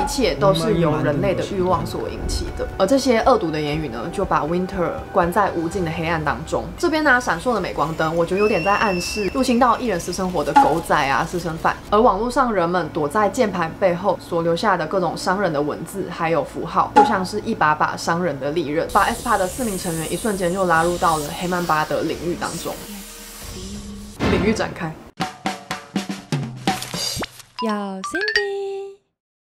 切都是由人类的欲望所引起的。而这些恶毒的言语呢，就把 Winter 关在无尽的黑暗当中。这边呢，闪烁的镁光灯，我觉得有点在暗示入侵到艺人私生活的狗仔啊、私生饭。而网络上人们躲在键盘背后所留下的各种伤人的文字还有符号，就像是一把把伤人的利刃，把 aespa 的4名成员一瞬间就拉入到了黑曼巴的领域当中。领域展开。 有 Cindy。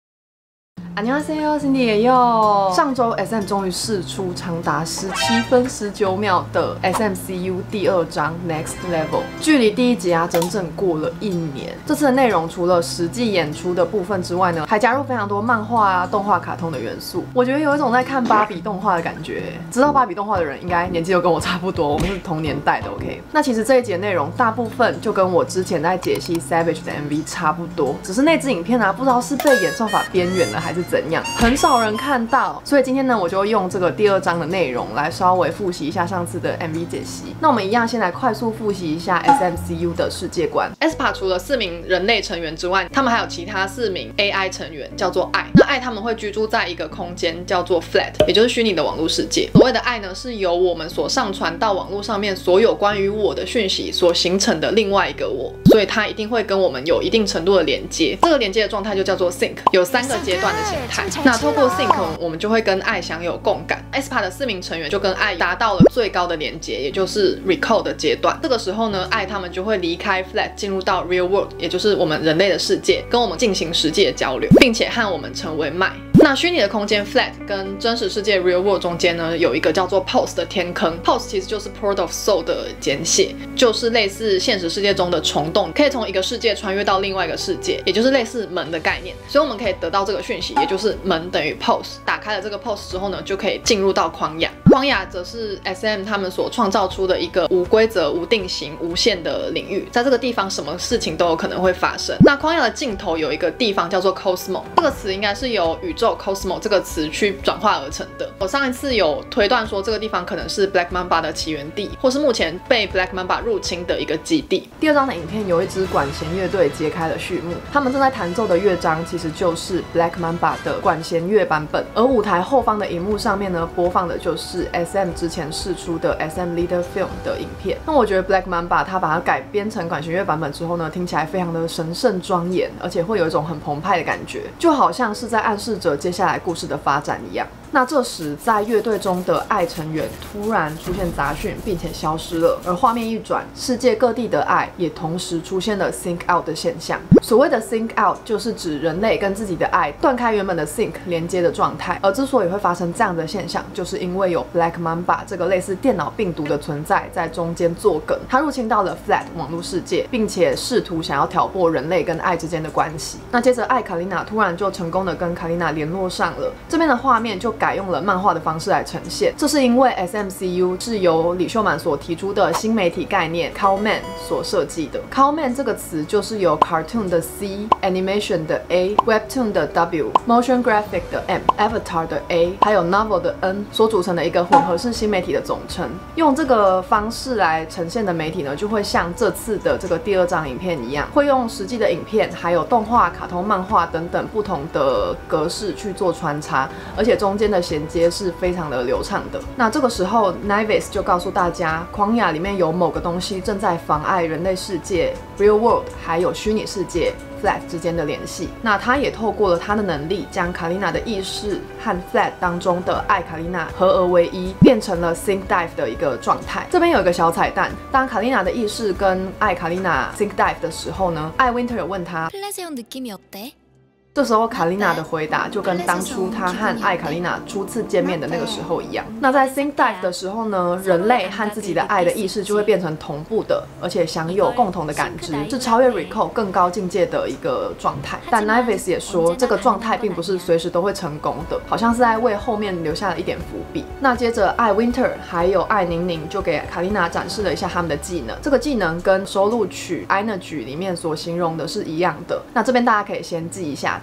안녕하세요，Cindy也有。上周 SM 终于释出长达17分19秒的 SMCU 第2章 Next Level， 距离第1集整整过了1年。这次的内容除了实际演出的部分之外呢，还加入非常多漫画啊、动画、卡通的元素。我觉得有一种在看芭比动画的感觉。知道芭比动画的人应该年纪都跟我差不多，我们是同年代的 OK。那其实这一集的内容大部分就跟我之前在解析 Savage 的 MV 差不多，只是那支影片不知道是被演算法边缘了还是怎样，很少人看到。所以今天呢，我就用这个第2章的内容来稍微复习一下上次的 MV 解析。那我们一样先来快速复习一下 SMCU 的世界观。aespa 除了4名人类成员之外，他们还有其他4名 AI 成员，叫做爱。那爱他们会居住在一个空间叫做 Flat， 也就是虚拟的网络世界。所谓的爱呢，是由我们所上传到网络上面所有关于我的讯息所形成的另外一个我，所以它一定会跟我们有一定程度的连接。这个连接的状态就叫做 sync， 有3个阶段的形态。那透过 sync， 我们就会跟爱享有共感。aespa 的4名成员就跟爱达到了最高的连接，也就是 recall 的阶段。这个时候呢，爱他们就会离开 Flat， 进入到 real world， 也就是我们人类的世界，跟我们进行实际的交流，并且和我们成为麦。那虚拟的空间 Flat 跟真实世界 Real World 中间呢，有一个叫做 Pulse 的天坑。Pulse 其实就是 Port of Soul 的简写，就是类似现实世界中的虫洞，可以从一个世界穿越到另外一个世界，也就是类似门的概念。所以我们可以得到这个讯息，也就是门等于 Pulse。打开了这个 Pulse 之后呢，就可以进入到荒野。荒野则是 SM 他们所创造出的一个无规则、无定型、无限的领域，在这个地方什么事情都有可能会发生。那荒野的尽头有一个地方叫做 Cosmo， 这个词应该是由宇宙 Cosmo 这个词去转化而成的。我上一次有推断说这个地方可能是 Black Mamba 的起源地，或是目前被 Black Mamba 入侵的一个基地。第2章的影片有一支管弦乐队揭开了序幕，他们正在弹奏的乐章其实就是 Black Mamba 的管弦乐版本，而舞台后方的荧幕上面呢，播放的就是 SM 之前释出的 SM Leader Film 的影片。那我觉得 Black Mamba 他把它改编成管弦乐版本之后呢，听起来非常的神圣庄严，而且会有一种很澎湃的感觉，就好像是在暗示着接下来故事的发展一样。那这时在乐队中的爱成员突然出现杂讯，并且消失了，而画面一转，世界各地的爱也同时出现了 sync out 的现象。所谓的 sync out 就是指人类跟自己的爱断开原本的 sync 连接的状态，而之所以会发生这样的现象，就是因为有 Black Mamba 这个类似电脑病毒的存在在中间作梗，它入侵到了 Flat 网络世界，并且试图想要挑拨人类跟爱之间的关系。那接着爱卡丽娜突然就成功的跟卡丽娜联络上了，这边的画面就改用了漫画的方式来呈现，这是因为 SMCU 是由李秀满所提出的新媒体概念 Cowman 所设计的。Cowman 这个词就是由 Cartoon 的 C、Animation 的 A、Webtoon 的 W、Motion Graphic 的 M、Avatar 的 A， 还有 Novel 的 N 所组成的一个混合式新媒体的总称。用这个方式来呈现的媒体呢，就会像这次的这个第2章影片一样，会用实际的影片、还有动画、卡通、漫画等等不同的格式去做穿插，而且中间的衔接是非常的流畅的。那这个时候 Nives 就告诉大家，荒野里面有某个东西正在妨碍人类世界 Real World 还有虚拟世界 Flat 之间的联系。那他也透过了他的能力，将卡丽娜的意识和 Flat 当中的爱卡丽娜合而为一，变成了 Sync Dive 的一个状态。这边有一个小彩蛋，当卡丽娜的意识跟爱卡丽娜 Sync Dive 的时候呢，爱 Winter 有问他这时候卡丽娜的回答就跟当初她和爱卡丽娜初次见面的那个时候一样。那在 Sync Dive 的时候呢，人类和自己的爱的意识就会变成同步的，而且享有共同的感知，是超越 Recall 更高境界的一个状态。但 Nives 也说，这个状态并不是随时都会成功的，好像是在为后面留下了一点伏笔。那接着爱 Winter 还有爱宁宁就给卡丽娜展示了一下他们的技能，这个技能跟收录曲 Energy 里面所形容的是一样的。那这边大家可以先记一下，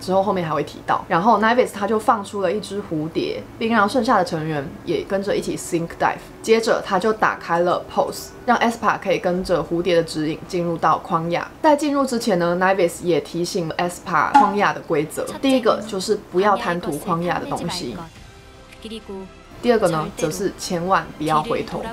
之后后面还会提到。然后 Navis 他就放出了一只蝴蝶，并让剩下的成员也跟着一起 Sync Dive。接着他就打开了 Pose， 让 aespa 可以跟着蝴蝶的指引进入到框亚。在进入之前呢 ，Navis 也提醒了 aespa 框亚的规则。第一个就是不要贪图框亚的东西，第二个呢，则是千万不要回头。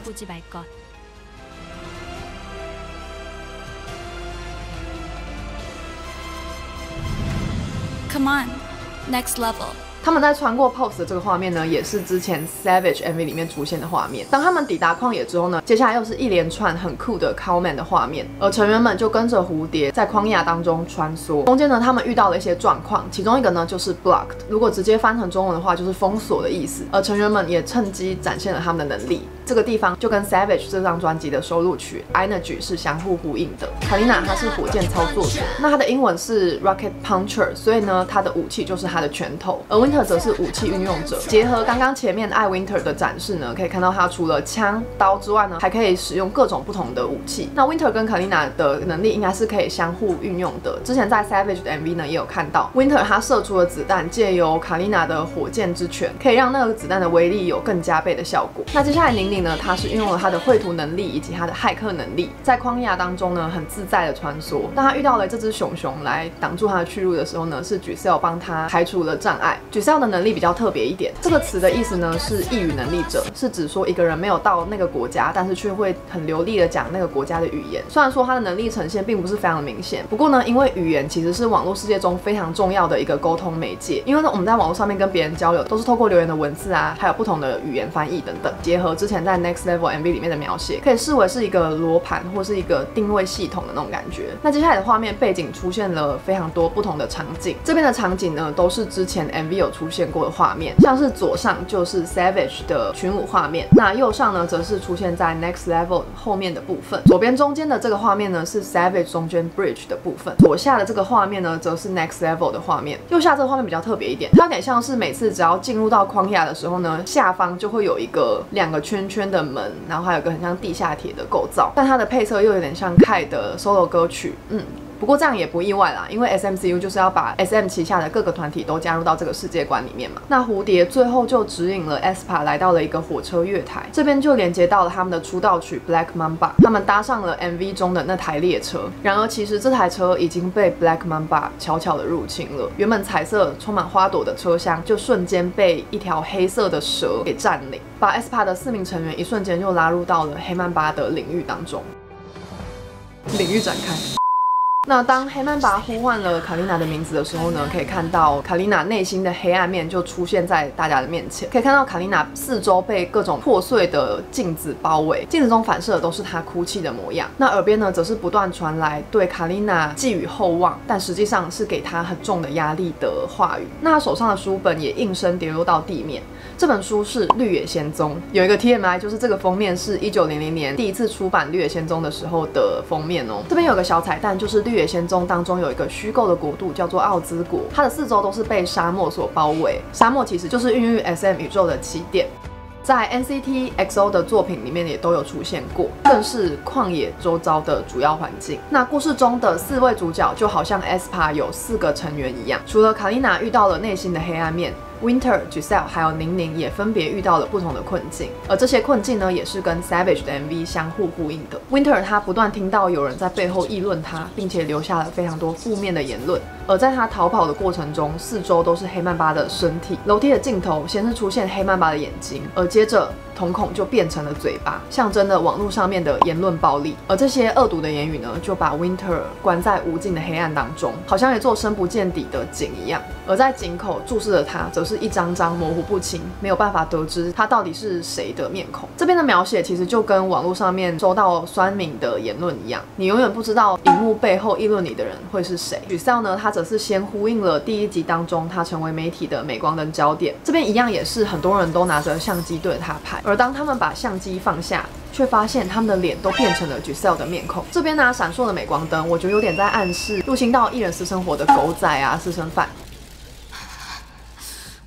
Come on, next level. 他们在穿过 Pose 的这个画面呢，也是之前 Savage MV 里面出现的画面。当他们抵达旷野之后呢，接下来又是一连串很酷的 Cowman 的画面，而成员们就跟着蝴蝶在框架当中穿梭。中间呢，他们遇到了一些状况，其中一个呢就是 blocked， 如果直接翻成中文的话，就是封锁的意思。而成员们也趁机展现了他们的能力。这个地方就跟 Savage 这张专辑的收录曲 Energy 是相互呼应的。卡琳娜她是火箭操作者，那她的英文是 Rocket Puncher， 所以呢，她的武器就是她的拳头。而 Winter 则是武器运用者。结合刚刚前面爱 Winter 的展示呢，可以看到他除了枪、刀之外呢，还可以使用各种不同的武器。那 Winter 跟卡琳娜的能力应该是可以相互运用的。之前在 Savage 的 MV 呢，也有看到 Winter 他射出的子弹借由卡琳娜的火箭之拳，可以让那个子弹的威力有更加倍的效果。那接下来宁宁呢，她是运用了她的绘图能力以及她的骇客能力，在框架当中呢很自在的穿梭。当她遇到了这只熊熊来挡住她的去路的时候呢，是 Giselle 帮她排除了障碍。Giselle 的能力比较特别一点，这个词的意思呢是异语能力者，是指说一个人没有到那个国家，但是却会很流利的讲那个国家的语言。虽然说他的能力呈现并不是非常的明显，不过呢，因为语言其实是网络世界中非常重要的一个沟通媒介，因为呢我们在网络上面跟别人交流都是透过留言的文字啊，还有不同的语言翻译等等，结合之前在 Next Level MV 里面的描写，可以视为是一个罗盘或是一个定位系统的那种感觉。那接下来的画面背景出现了非常多不同的场景，这边的场景呢都是之前 MV 有出现过的画面，像是左上就是 Savage 的群舞画面，那右上呢则是出现在 Next Level 后面的部分。左边中间的这个画面呢是 Savage 中间 Bridge 的部分，左下的这个画面呢则是 Next Level 的画面。右下这个画面比较特别一点，它有点像是每次只要进入到框架的时候呢，下方就会有一个2个圈圈的门，然后还有一个很像地下铁的构造，但它的配色又有点像 Kai 的 solo 歌曲，不过这样也不意外啦，因为 SMCU 就是要把 SM 旗下的各个团体都加入到这个世界观里面嘛。那蝴蝶最后就指引了 aespa 来到了一个火车月台，这边就连接到了他们的出道曲 Black Mamba， 他们搭上了 MV 中的那台列车。然而其实这台车已经被 Black Mamba 悄悄的入侵了，原本彩色充满花朵的车厢就瞬间被一条黑色的蛇给占领，把 aespa 的4名成员一瞬间就拉入到了黑曼巴的领域当中。领域展开。那当黑曼巴呼唤了卡琳娜的名字的时候呢，可以看到卡琳娜内心的黑暗面就出现在大家的面前。可以看到卡琳娜四周被各种破碎的镜子包围，镜子中反射的都是她哭泣的模样。那耳边呢，则是不断传来对卡琳娜寄予厚望，但实际上是给她很重的压力的话语。那她手上的书本也应声跌落到地面。这本书是《绿野仙踪》，有一个 TMI， 就是这个封面是1900年第一次出版《绿野仙踪》的时候的封面哦。这边有个小彩蛋，就是《绿野仙踪》当中有一个虚构的国度叫做奥兹国，它的四周都是被沙漠所包围，沙漠其实就是孕育 SM 宇宙的起点。在 NCT EXO 的作品里面也都有出现过，更是旷野周遭的主要环境。那故事中的4位主角就好像 aespa 有4个成员一样，除了卡琳娜遇到了内心的黑暗面， Winter、Giselle 还有宁宁也分别遇到了不同的困境，而这些困境呢，也是跟 Savage 的 MV 相互呼应的。Winter 他不断听到有人在背后议论他，并且留下了非常多负面的言论。而在他逃跑的过程中，四周都是黑曼巴的身体。楼梯的尽头先是出现黑曼巴的眼睛，而接着瞳孔就变成了嘴巴，象征了网络上面的言论暴力。而这些恶毒的言语呢，就把 Winter 关在无尽的黑暗当中，好像一座深不见底的井一样。而在井口注视着他，则是一张张模糊不清，没有办法得知他到底是谁的面孔。这边的描写其实就跟网络上面收到酸民的言论一样，你永远不知道荧幕背后议论你的人会是谁。Giselle 呢，他则是先呼应了第1集当中他成为媒体的镁光灯焦点。这边一样也是很多人都拿着相机对着他拍，而当他们把相机放下，却发现他们的脸都变成了 Giselle 的面孔。这边呢，闪烁的镁光灯，我觉得有点在暗示入侵到艺人私生活的狗仔啊、私生饭。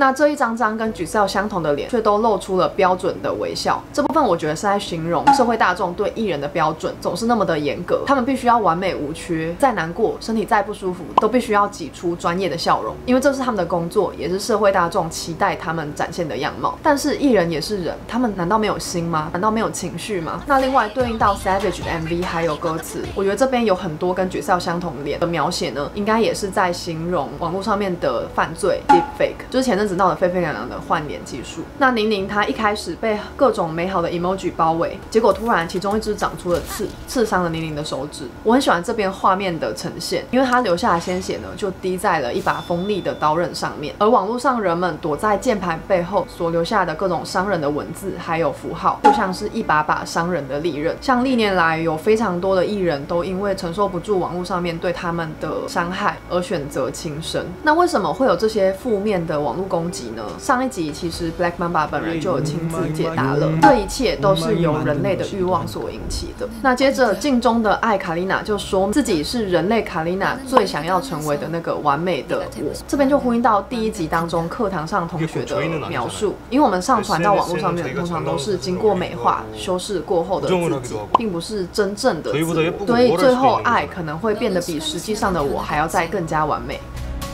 那这一张张跟 Giselle 相同的脸，却都露出了标准的微笑。这部分我觉得是在形容社会大众对艺人的标准总是那么的严格，他们必须要完美无缺，再难过、身体再不舒服，都必须要挤出专业的笑容，因为这是他们的工作，也是社会大众期待他们展现的样貌。但是艺人也是人，他们难道没有心吗？难道没有情绪吗？那另外对应到 Savage 的 MV 还有歌词，我觉得这边有很多跟Giselle相同脸的描写呢，应该也是在形容网络上面的犯罪 Deepfake， 就是前阵子闹得沸沸扬扬的换脸技术。那宁宁她一开始被各种美好的 emoji 包围，结果突然其中一只长出了刺，刺伤了宁宁的手指。我很喜欢这边画面的呈现，因为她留下的鲜血呢，就滴在了一把锋利的刀刃上面，而网络上人们躲在键盘背后所留下的各种伤人的文字还有符号，就像是一把把伤人的利刃。像历年来有非常多的艺人都因为承受不住网络上面对他们的伤害而选择轻生。那为什么会有这些负面的网络攻击呢？上一集其实 Black Mamba 本人就有亲自解答了，这一切都是由人类的欲望所引起的。那接着镜中的艾卡丽娜就说自己是人类卡丽娜最想要成为的那个完美的我，这边就呼应到第一集当中课堂上同学的描述，因为我们上传到网络上面通常都是经过美化修饰过后的自己，并不是真正的自我，所以最后爱可能会变得比实际上的我还要再更加完美。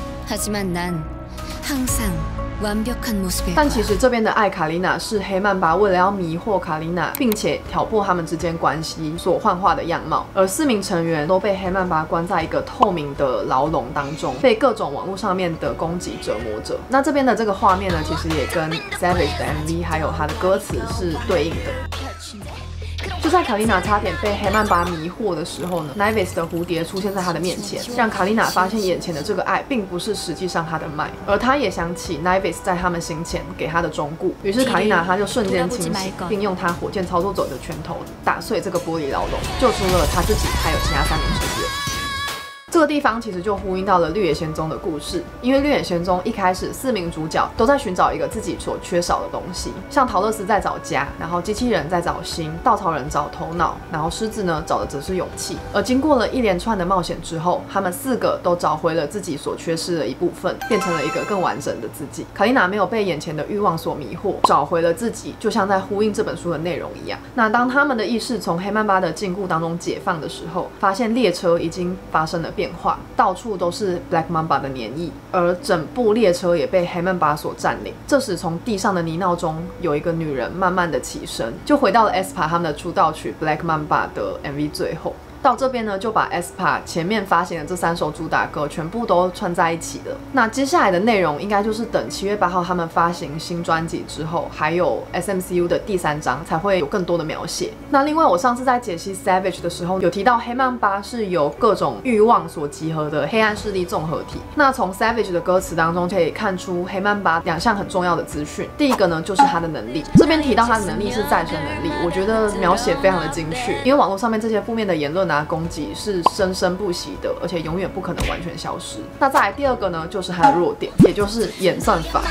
但其实这边的艾卡丽娜是黑曼巴为了要迷惑卡丽娜，并且挑拨他们之间关系所幻化的样貌，而4名成员都被黑曼巴关在一个透明的牢笼当中，被各种网络上面的攻击折磨着。那这边的这个画面呢，其实也跟 Savage 的 MV 还有他的歌词是对应的。就在卡丽娜差点被黑曼巴迷惑的时候呢 ，Nives 的蝴蝶出现在她的面前，让卡丽娜发现眼前的这个爱并不是实际上她的脉，而她也想起 Nives 在他们行前给她的忠告。于是卡丽娜她就瞬间清醒，并用她火箭操作者的拳头打碎这个玻璃牢笼，救出了她自己还有其他3名成员。这个地方其实就呼应到了《绿野仙踪》的故事，因为《绿野仙踪》一开始4名主角都在寻找一个自己所缺少的东西，像陶乐斯在找家，然后机器人在找心，稻草人找头脑，然后狮子呢找的则是勇气。而经过了一连串的冒险之后，他们4个都找回了自己所缺失的一部分，变成了一个更完整的自己。卡丽娜没有被眼前的欲望所迷惑，找回了自己，就像在呼应这本书的内容一样。那当他们的意识从黑曼巴的禁锢当中解放的时候，发现列车已经发生了变化，到处都是 Black Mamba 的黏液，而整部列车也被黑曼巴所占领。这时，从地上的泥淖中有一个女人慢慢的起身，就回到了 aespa 他们的出道曲 Black Mamba 的 MV 最后。到这边呢，就把 aespa 前面发行的这3首主打歌全部都串在一起了。那接下来的内容应该就是等7月8号他们发行新专辑之后，还有 SMCU 的第3章才会有更多的描写。那另外，我上次在解析 Savage 的时候有提到，黑曼巴是由各种欲望所集合的黑暗势力综合体。那从 Savage 的歌词当中可以看出黑曼巴2项很重要的资讯。第一个呢，就是他的能力。这边提到他的能力是战神能力，我觉得描写非常的精确，因为网络上面这些负面的言论攻击是生生不息的，而且永远不可能完全消失。那再来第2个呢，就是它的弱点，也就是演算法。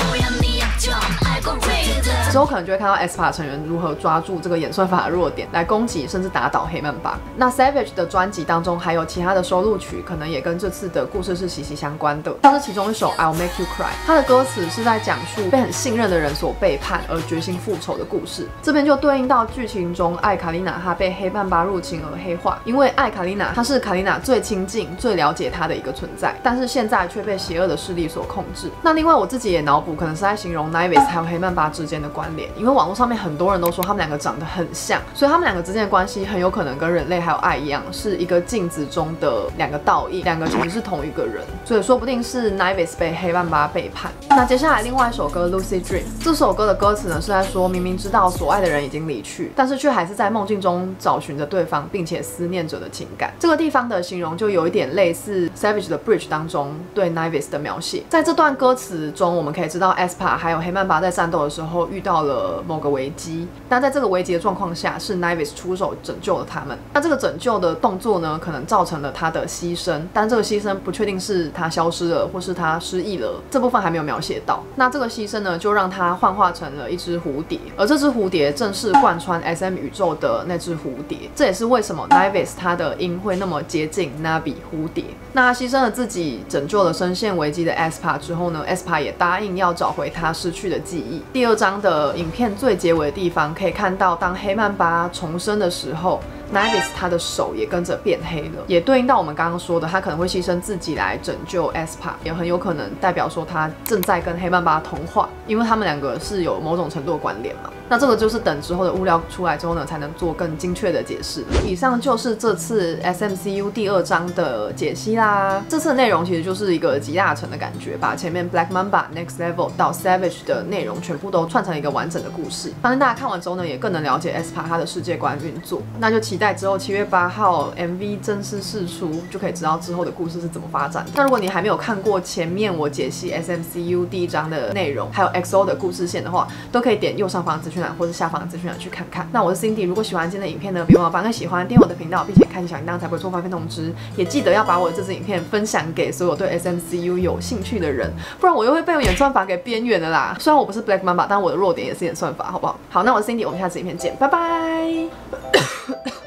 之后可能就会看到 aespa 成员如何抓住这个演算法的弱点来攻击甚至打倒黑曼巴。那 Savage 的专辑当中还有其他的收录曲，可能也跟这次的故事是息息相关的，像是其中一首 I'll Make You Cry， 它的歌词是在讲述被很信任的人所背叛而决心复仇的故事。这边就对应到剧情中艾卡丽娜她被黑曼巴入侵而黑化，因为艾卡丽娜她是卡丽娜最亲近最了解她的一个存在，但是现在却被邪恶的势力所控制。那另外我自己也脑补，可能是在形容 Nives 还有黑曼巴之间的关联，因为网络上面很多人都说他们2个长得很像，所以他们2个之间的关系很有可能跟人类还有爱一样，是一个镜子中的2个倒影，2个其实是同一个人，所以说不定是 Nives 被黑曼巴背叛。那接下来另外一首歌 Lucid Dream， 这首歌的歌词呢是在说明明知道所爱的人已经离去，但是却还是在梦境中找寻着对方，并且思念着的情感。这个地方的形容就有一点类似 Savage 的 Bridge 当中对 Nives 的描写。在这段歌词中，我们可以知道 aespa 还有黑曼巴在战斗的时候遇到到了某个危机，但在这个危机的状况下，是 Nihilus 出手拯救了他们。那这个拯救的动作呢，可能造成了他的牺牲，但这个牺牲不确定是他消失了，或是他失忆了，这部分还没有描写到。那这个牺牲呢，就让他幻化成了一只蝴蝶，而这只蝴蝶正是贯穿 SM 宇宙的那只蝴蝶。这也是为什么 Nihilus 他的音会那么接近 Navi 蝴蝶。那他牺牲了自己，拯救了深陷危机的 aespa 之后呢 ，aespa 也答应要找回他失去的记忆。第2章的影片最结尾的地方，可以看到当黑曼巴重生的时候，Nihilus 他的手也跟着变黑了，也对应到我们刚刚说的，他可能会牺牲自己来拯救 aespa， 也很有可能代表说他正在跟黑曼巴同化，因为他们两个是有某种程度的关联嘛。那这个就是等之后的物料出来之后呢，才能做更精确的解释。以上就是这次 SMCU 第2章的解析啦。这次的内容其实就是一个集大成的感觉，把前面 Black Mamba、Next Level 到 Savage 的内容全部都串成一个完整的故事。相信大家看完之后呢，也更能了解 aespa 他的世界观运作。那就期待之后7月8号 MV 正式释出，就可以知道之后的故事是怎么发展的。那如果你还没有看过前面我解析 SMCU 第1章的内容，还有 XO 的故事线的话，都可以点右上方资讯栏或者下方的资讯栏去看看。那我是 Cindy， 如果喜欢今天的影片呢，别忘了把喜欢订阅我的频道，并且开启小铃铛，才不会错过发片通知。也记得要把我这支影片分享给所有对 SMCU 有兴趣的人，不然我又会被演算法给边缘了啦。虽然我不是 Black Mamba， 但我的弱点也是演算法，好不好？好，那我是 Cindy， 我们下次影片见，拜拜。